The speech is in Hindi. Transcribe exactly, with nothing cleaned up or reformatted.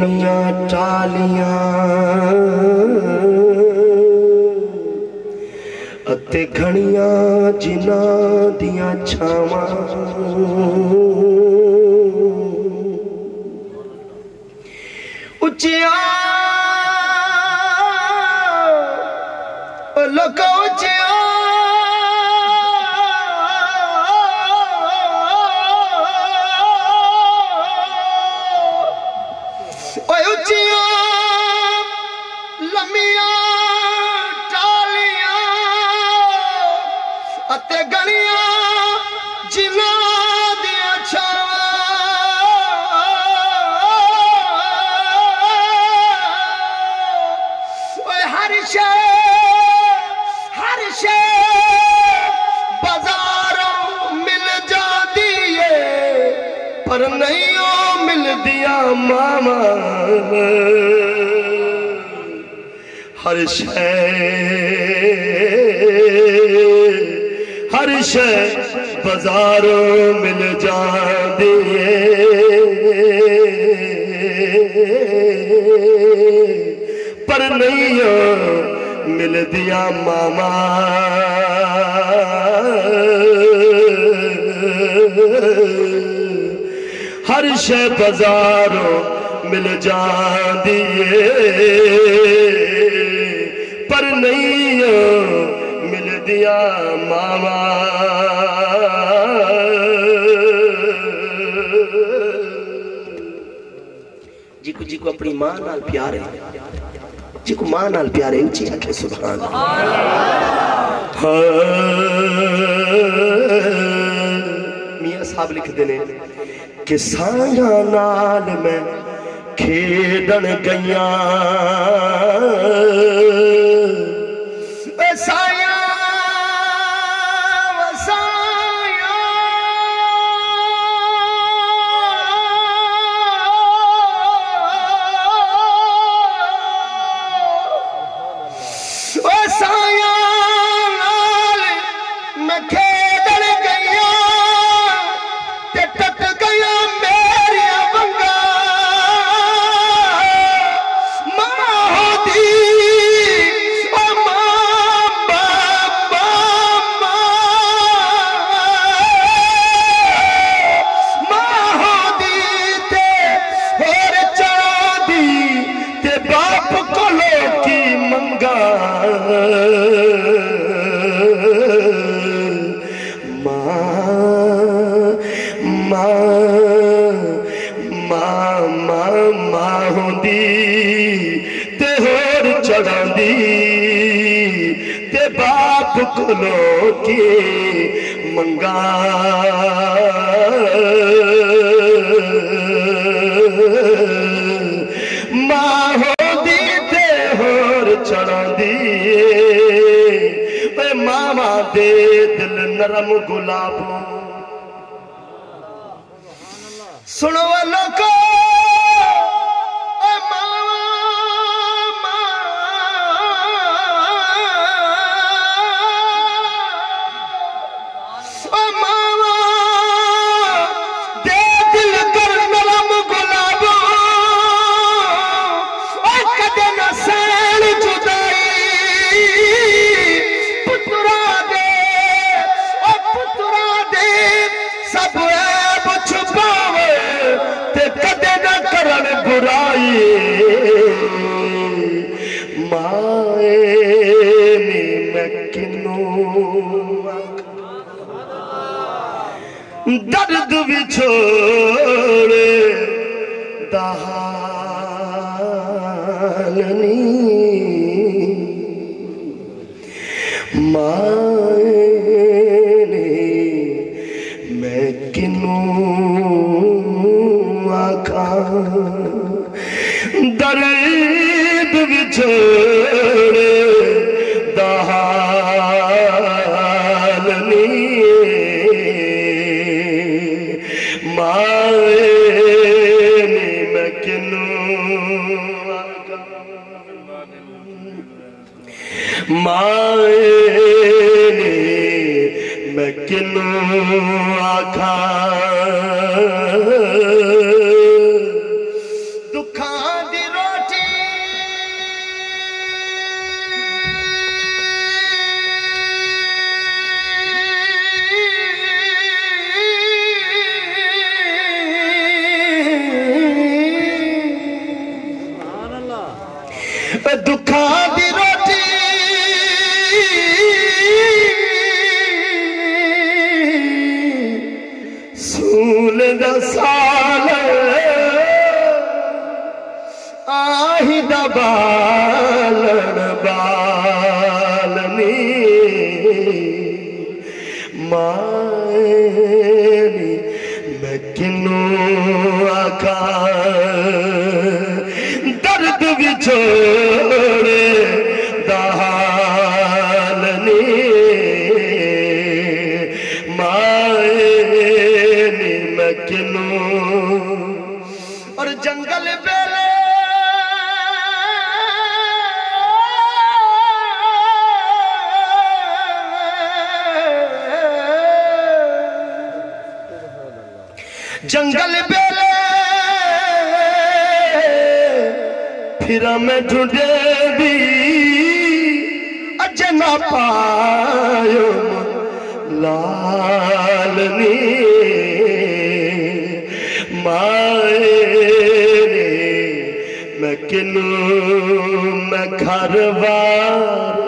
घनिया टालियां अते घनिया जिन्हां दियां छावां उच्चिया लोका उच्चिया उच्चिया लम्मिया टालियां अते गलियां जिन्हां दियां छावां हर शे हर शे बाजारों मिल जाती है पर नहीं मिल दिया मामा हर शे हर शे बाजारों मिल जाती है पर नहीं मिल दिया मामा हर शे बाजारों मिल जाती है पर नहीं मिल दिया मामा जिको जिको अपनी मां नाल प्यार है जिको मां नाल प्यार है उची आखे सुभान अल्लाह। मियां साहब लिखते ने कि साया नाल मैं खेडन गईया साया साया साया नाल मैं खेडन गईया ते टट गया मेरिया वंगा मां होदी ओ मां बाबा मां होदी ते होर चादी ते बाप कोलो की मंगा चढ़ांदी ते बाप कोलो के मंगा मां होंदी ते होर चढ़ांदी मामा दे दिल नरम गुलाब सुनो लोको दर्द विछोड़े दहालनी माने मैं किनू आखा दर्द विछोड़े दहालनी माए मैं किनू आखा दुखा दुखा दी रोटी सूल दा साल आही दा बालन बालनी मानी मैं किनू आखा दर्द भी छोड़े दालनी मानी मैं किनू और जंगल बेले जंगल बेले फिर मैं ढूंढे भी अज ना पायो लालनी माए मैं किनू मैं घर बार